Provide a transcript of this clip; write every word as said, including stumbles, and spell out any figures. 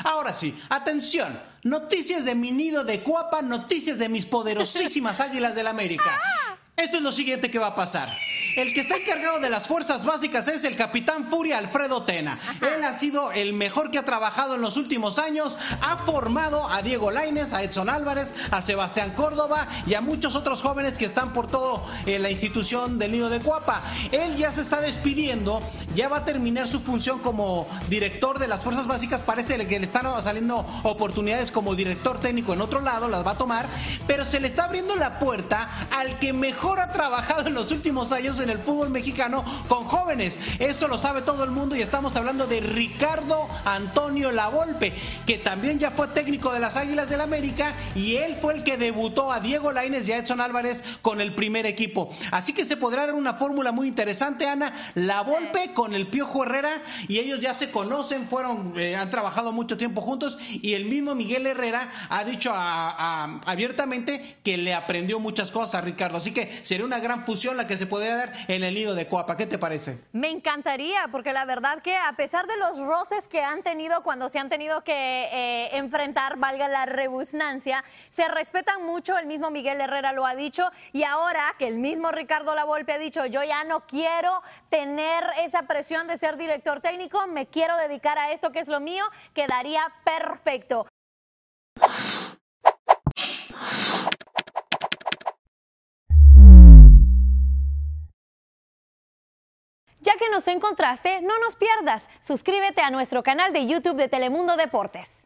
Ahora sí, atención, noticias de mi nido de Cuapa, noticias de mis poderosísimas Águilas del América. Esto es lo siguiente que va a pasar. El que está encargado de las fuerzas básicas es el capitán Furia, Alfredo Tena. Él ha sido el mejor que ha trabajado en los últimos años. Ha formado a Diego Lainez, a Edson Álvarez, a Sebastián Córdoba y a muchos otros jóvenes que están por todo en la institución del nido de Cuapa. Él ya se está despidiendo, ya va a terminar su función como director de las fuerzas básicas. Parece que le están saliendo oportunidades como director técnico en otro lado, las va a tomar, pero se le está abriendo la puerta al que mejor ha trabajado en los últimos años en el fútbol mexicano con jóvenes. Eso lo sabe todo el mundo y estamos hablando de Ricardo Antonio Lavolpe, que también ya fue técnico de las Águilas del América y él fue el que debutó a Diego Lainez y a Edson Álvarez con el primer equipo. Así que se podrá dar una fórmula muy interesante, Ana. Lavolpe con el Piojo Herrera, y ellos ya se conocen, fueron, eh, han trabajado mucho tiempo juntos, y el mismo Miguel Herrera ha dicho a, a, abiertamente que le aprendió muchas cosas a Ricardo. Así que sería una gran fusión la que se podría dar en el nido de Cuapa. ¿Qué te parece? Me encantaría, porque la verdad que a pesar de los roces que han tenido cuando se han tenido que eh, enfrentar, valga la rebusnancia, se respetan mucho. El mismo Miguel Herrera lo ha dicho, y ahora que el mismo Ricardo Lavolpe ha dicho, yo ya no quiero tener esa presión de ser director técnico, me quiero dedicar a esto que es lo mío, quedaría perfecto. Ya que nos encontraste, no nos pierdas. Suscríbete a nuestro canal de YouTube de Telemundo Deportes.